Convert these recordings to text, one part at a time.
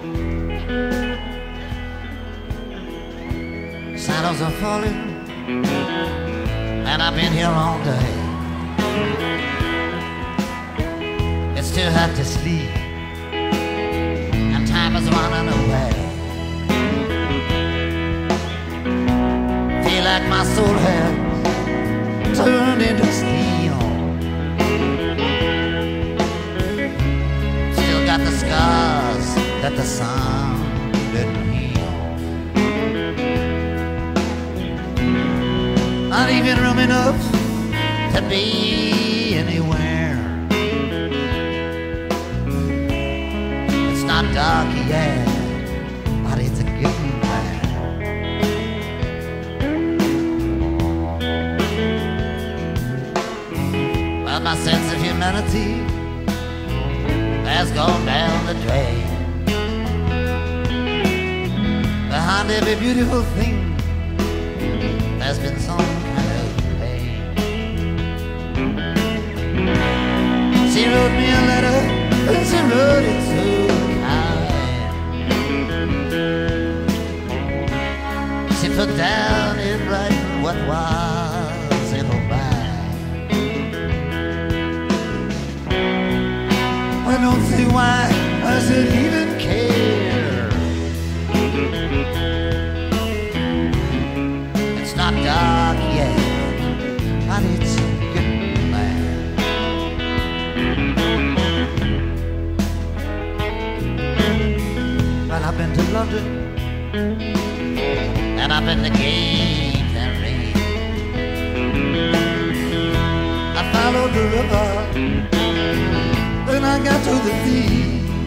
Shadows are falling, and I've been here all day. It's too hot to sleep, and time is running away. Feel like my soul has turned into steel. Still got the scars that the sun didn't heal. Not even room enough to be anywhere. It's not dark yet, but it's a getting there. Well, my sense of humanity has gone down the drain. Behind every beautiful thing there's been some kind of pain. She wrote me a letter, and she wrote it so kind. She put down in writing what was in her mind. I don't see why I should even care. It's not dark yet, but it's getting there. Well, I've been to London, and I've been to Games and Rain. I followed the river, then I got to the sea.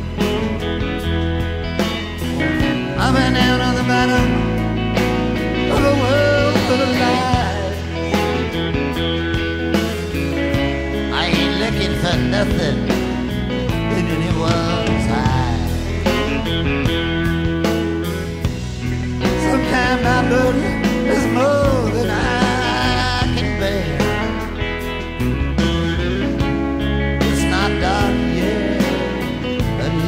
I've been down on the bottom of the world for the light. I ain't looking for nothing in anyone's eye. Sometimes my burden is more than I can bear. It's not dark yet, but it's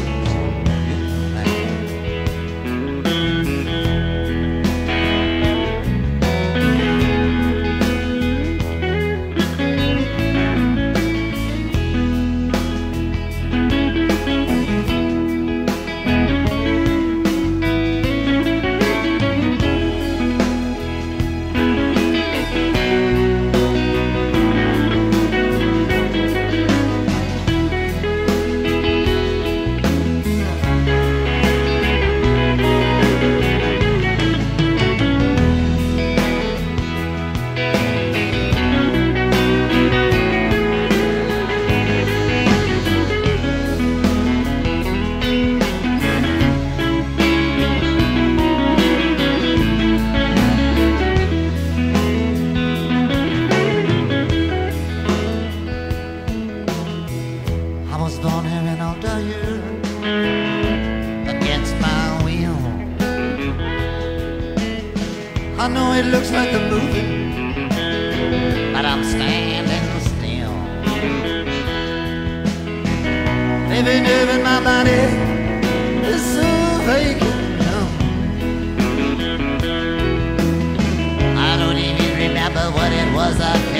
I was born here in Ontario against my will. I know it looks like a movie, but I'm standing still. Every nerve in my body is so vacant numb. I don't even remember what it was I